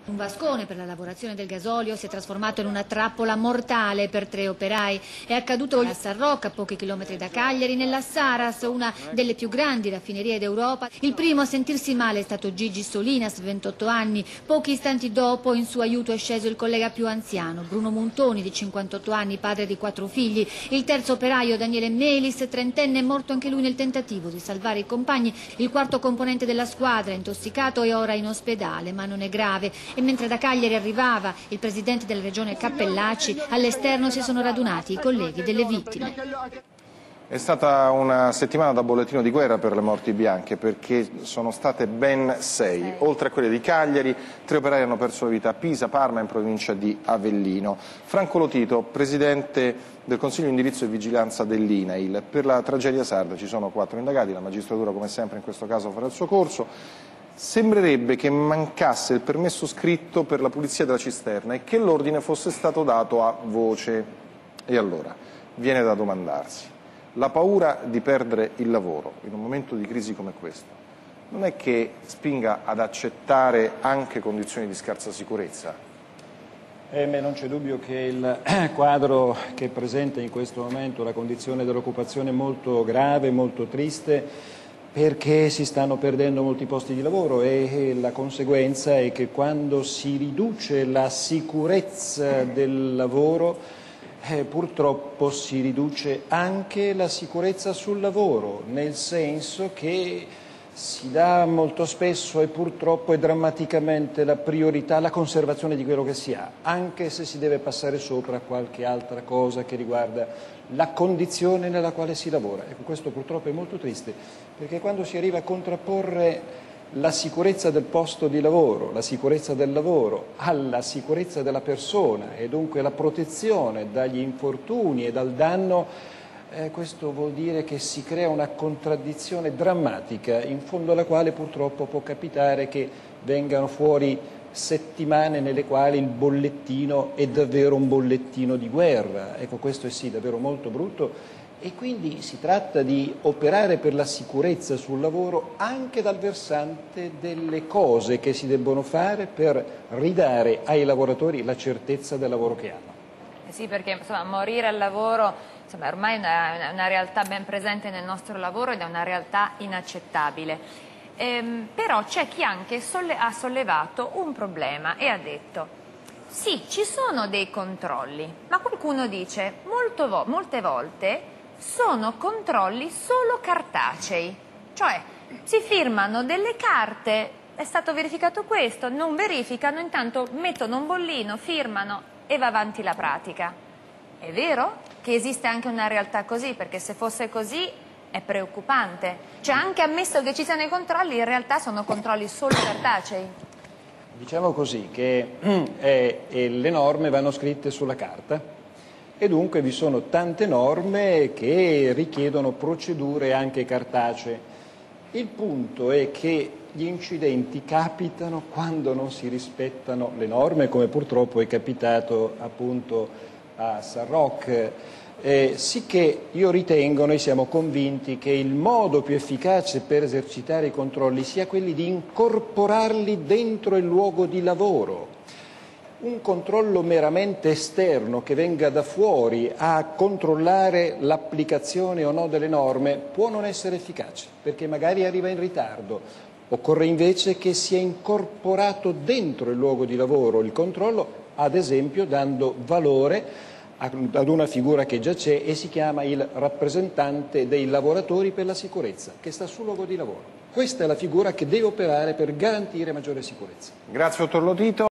Un vascone per la lavorazione del gasolio si è trasformato in una trappola mortale per 3 operai. È accaduto a San Rocco, a pochi chilometri da Cagliari, nella Saras, una delle più grandi raffinerie d'Europa. Il primo a sentirsi male è stato Gigi Solinas, 28 anni. Pochi istanti dopo in suo aiuto è sceso il collega più anziano, Bruno Montoni, di 58 anni, padre di 4 figli. Il terzo operaio, Daniele Melis, trentenne, è morto anche lui nel tentativo di salvare i compagni. Il quarto componente della squadra, intossicato, è ora in ospedale, ma non è grave. E mentre da Cagliari arrivava il presidente della regione Cappellacci, all'esterno si sono radunati i colleghi delle vittime. È stata una settimana da bollettino di guerra per le morti bianche, perché sono state ben 6. Oltre a quelle di Cagliari, 3 operai hanno perso la vita a Pisa, Parma, in provincia di Avellino. Franco Lotito, presidente del Consiglio di indirizzo e vigilanza dell'INAIL. Per la tragedia sarda ci sono 4 indagati, la magistratura come sempre in questo caso farà il suo corso. Sembrerebbe che mancasse il permesso scritto per la pulizia della cisterna e che l'ordine fosse stato dato a voce. E allora, viene da domandarsi, la paura di perdere il lavoro in un momento di crisi come questo non è che spinga ad accettare anche condizioni di scarsa sicurezza? Non c'è dubbio che il quadro che presenta in questo momento la condizione dell'occupazione è molto grave, molto triste, perché si stanno perdendo molti posti di lavoro e la conseguenza è che quando si riduce la sicurezza del lavoro, purtroppo si riduce anche la sicurezza sul lavoro, nel senso che si dà molto spesso e purtroppo e drammaticamente la priorità alla conservazione di quello che si ha, anche se si deve passare sopra qualche altra cosa che riguarda la condizione nella quale si lavora. Ecco, questo purtroppo è molto triste, perché quando si arriva a contrapporre la sicurezza del posto di lavoro, la sicurezza del lavoro alla sicurezza della persona e dunque la protezione dagli infortuni e dal danno, questo vuol dire che si crea una contraddizione drammatica, in fondo alla quale purtroppo può capitare che vengano fuori settimane nelle quali il bollettino è davvero un bollettino di guerra. Ecco, questo è sì davvero molto brutto, e quindi si tratta di operare per la sicurezza sul lavoro anche dal versante delle cose che si debbono fare per ridare ai lavoratori la certezza del lavoro che hanno. Sì, perché insomma, morire al lavoro ormai è una realtà ben presente nel nostro lavoro ed è una realtà inaccettabile. Però c'è chi anche ha sollevato un problema e ha detto: sì, ci sono dei controlli, ma qualcuno dice molte volte sono controlli solo cartacei, cioè si firmano delle carte, è stato verificato questo, non verificano, intanto mettono un bollino, firmano e va avanti la pratica. È vero che esiste anche una realtà così, perché se fosse così è preoccupante. Cioè, anche ammesso che ci siano i controlli, in realtà sono controlli solo cartacei. Diciamo così che le norme vanno scritte sulla carta e dunque vi sono tante norme che richiedono procedure anche cartacee. Il punto è che gli incidenti capitano quando non si rispettano le norme, come purtroppo è capitato appunto a San Rocco. Sicché io ritengo, noi siamo convinti che il modo più efficace per esercitare i controlli sia quelli di incorporarli dentro il luogo di lavoro. Un controllo meramente esterno che venga da fuori a controllare l'applicazione o no delle norme può non essere efficace, perché magari arriva in ritardo. Occorre invece che sia incorporato dentro il luogo di lavoro il controllo, ad esempio dando valore ad una figura che già c'è e si chiama il rappresentante dei lavoratori per la sicurezza, che sta sul luogo di lavoro. Questa è la figura che deve operare per garantire maggiore sicurezza. Grazie, dottor Lotito.